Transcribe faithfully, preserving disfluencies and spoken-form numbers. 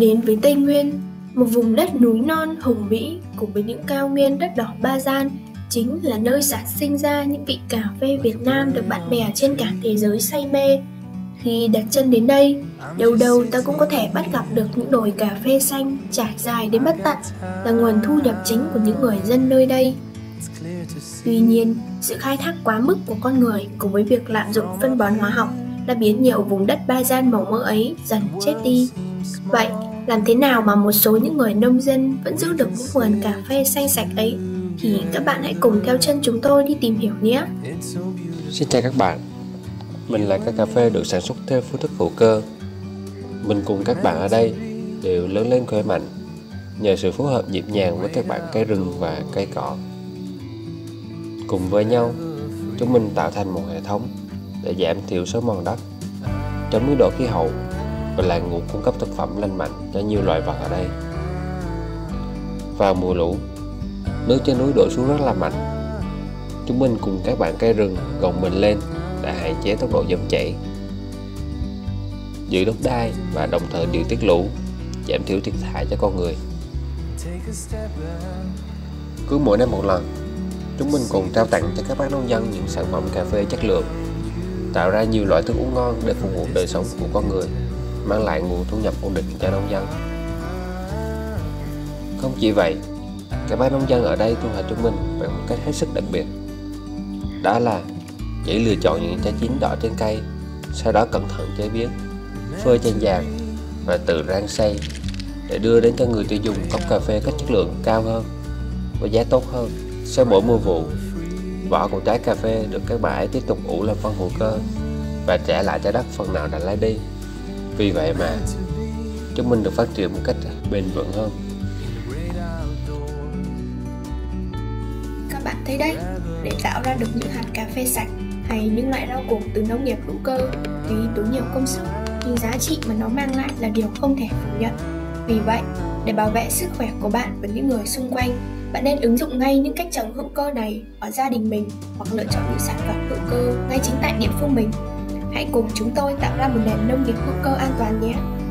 đến với Tây Nguyên, một vùng đất núi non hùng vĩ cùng với những cao nguyên đất đỏ ba gian, chính là nơi sản sinh ra những vị cà phê Việt Nam được bạn bè trên cả thế giới say mê. Khi đặt chân đến đây, đâu đâu ta cũng có thể bắt gặp được những đồi cà phê xanh trải dài đến bất tận, là nguồn thu nhập chính của những người dân nơi đây. Tuy nhiên, sự khai thác quá mức của con người cùng với việc lạm dụng phân bón hóa học đã biến nhiều vùng đất ba gian màu mỡ ấy dần chết đi. Vậy, làm thế nào mà một số những người nông dân vẫn giữ được những vườn cà phê xanh sạch ấy? Thì các bạn hãy cùng theo chân chúng tôi đi tìm hiểu nhé! Xin chào các bạn, mình là cây cà phê được sản xuất theo phương thức hữu cơ. Mình cùng các bạn ở đây đều lớn lên khỏe mạnh nhờ sự phối hợp nhịp nhàng với các bạn cây rừng và cây cỏ. Cùng với nhau, chúng mình tạo thành một hệ thống để giảm thiểu xói mòn đất, chống biến đổi khí hậu và là nguồn cung cấp thực phẩm lành mạnh cho nhiều loài vật ở đây. Vào mùa lũ, nước trên núi đổ xuống rất là mạnh. Chúng mình cùng các bạn cây rừng gồng mình lên để hạn chế tốc độ dòng chảy, giữ đất đai và đồng thời điều tiết lũ, giảm thiểu thiệt hại cho con người. Cứ mỗi năm một lần, chúng mình cùng trao tặng cho các bác nông dân những sản phẩm cà phê chất lượng, tạo ra nhiều loại thức uống ngon để phục vụ đời sống của con người, mang lại nguồn thu nhập ổn định cho nông dân. Không chỉ vậy, các bác nông dân ở đây thu hoạch chúng mình bằng một cách hết sức đặc biệt. Đó là chỉ lựa chọn những trái chín đỏ trên cây, sau đó cẩn thận chế biến, phơi trên giàn và tự rang xay để đưa đến cho người tiêu dùng cốc cà phê có chất lượng cao hơn và giá tốt hơn. Sau mỗi mùa vụ, vỏ của trái cà phê được các bạn ấy tiếp tục ủ làm phân hữu cơ và trả lại cho đất phần nào đã lấy đi. Vì vậy mà chúng mình được phát triển một cách bền vững hơn. Các bạn thấy đấy, để tạo ra được những hạt cà phê sạch hay những loại rau củ từ nông nghiệp hữu cơ tuy tốn nhiều công sức, nhưng giá trị mà nó mang lại là điều không thể phủ nhận. Vì vậy, để bảo vệ sức khỏe của bạn và những người xung quanh, bạn nên ứng dụng ngay những cách trồng hữu cơ này ở gia đình mình hoặc lựa chọn những sản phẩm hữu cơ ngay chính tại địa phương mình. Hãy cùng chúng tôi tạo ra một nền nông nghiệp hữu cơ an toàn nhé!